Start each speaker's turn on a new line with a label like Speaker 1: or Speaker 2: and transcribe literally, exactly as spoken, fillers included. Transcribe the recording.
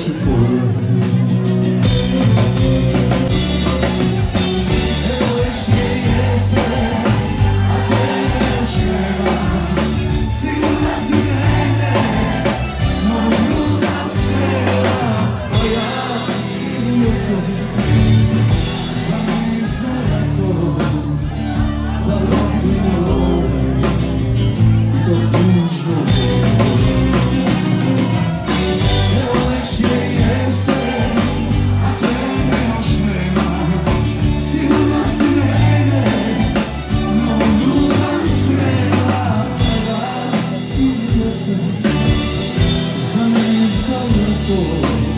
Speaker 1: oči tvoje. Evo još je jesen, a tebe još nema. Sigurno si negde, moj ljubav srela. A ja sigurno sam, da mi sada to, da lopimo love, do tužno. For